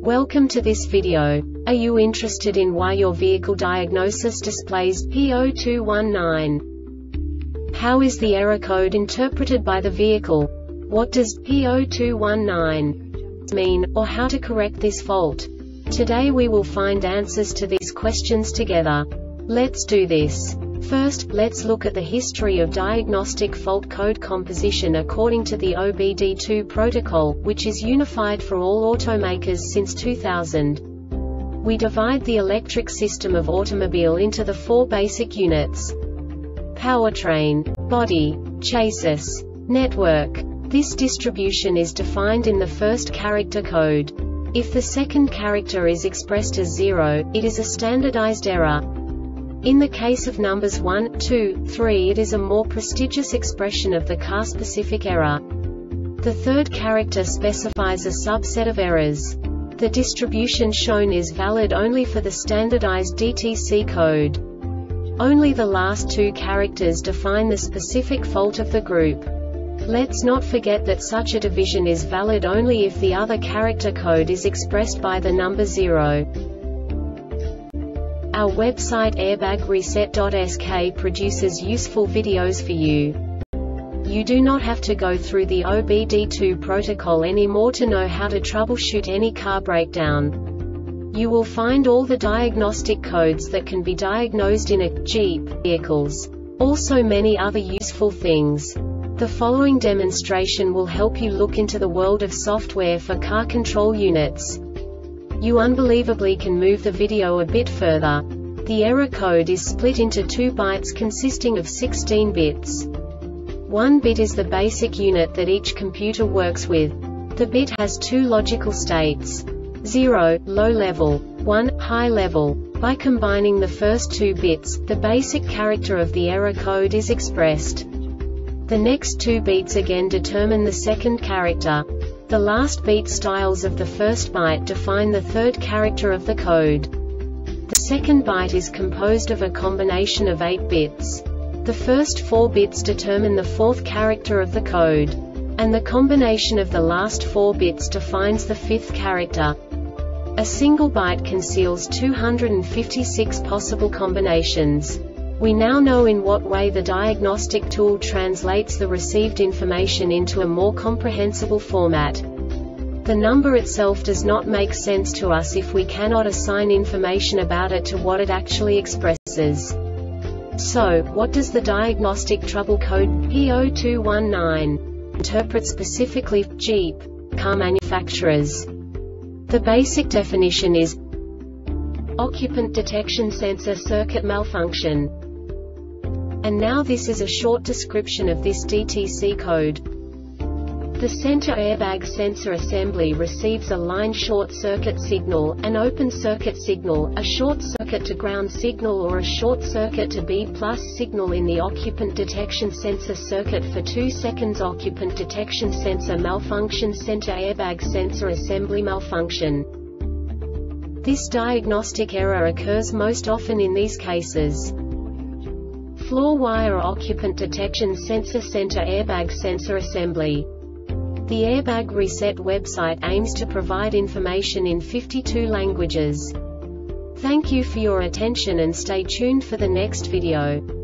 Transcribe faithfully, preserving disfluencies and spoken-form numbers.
Welcome to this video. Are you interested in why your vehicle diagnosis displays P zero two one nine? How is the error code interpreted by the vehicle? What does P zero two one nine mean, or how to correct this fault? Today we will find answers to these questions together. Let's do this. First, let's look at the history of diagnostic fault code composition according to the O B D two protocol, which is unified for all automakers since two thousand. We divide the electric system of automobile into the four basic units: powertrain, body, chassis, network. This distribution is defined in the first character code. If the second character is expressed as zero, it is a standardized error. In the case of numbers one, two, three, it is a more prestigious expression of the car-specific error. The third character specifies a subset of errors. The distribution shown is valid only for the standardized D T C code. Only the last two characters define the specific fault of the group. Let's not forget that such a division is valid only if the other character code is expressed by the number zero. Our website airbag reset dot S K produces useful videos for you. You do not have to go through the O B D two protocol anymore to know how to troubleshoot any car breakdown. You will find all the diagnostic codes that can be diagnosed in a Jeep vehicles. Also many other useful things. The following demonstration will help you look into the world of software for car control units. You unbelievably can move the video a bit further. The error code is split into two bytes consisting of sixteen bits. One bit is the basic unit that each computer works with. The bit has two logical states: zero, low level, one, high level. By combining the first two bits, the basic character of the error code is expressed. The next two beats again determine the second character. The last beat styles of the first byte define the third character of the code. The second byte is composed of a combination of eight bits. The first four bits determine the fourth character of the code. And the combination of the last four bits defines the fifth character. A single byte conceals two hundred fifty-six possible combinations. We now know in what way the diagnostic tool translates the received information into a more comprehensible format. The number itself does not make sense to us if we cannot assign information about it to what it actually expresses. So, what does the diagnostic trouble code P zero two one nine interpret specifically for Jeep car manufacturers? The basic definition is occupant detection sensor circuit malfunction. And now this is a short description of this D T C code. The center airbag sensor assembly receives a line short circuit signal, an open circuit signal, a short circuit to ground signal or a short circuit to B plus signal in the occupant detection sensor circuit for two seconds. Occupant detection sensor malfunction, center airbag sensor assembly malfunction. This diagnostic error occurs most often in these cases: floor wire occupant detection sensor center airbag sensor assembly. The Airbag Reset website aims to provide information in fifty-two languages. Thank you for your attention and stay tuned for the next video.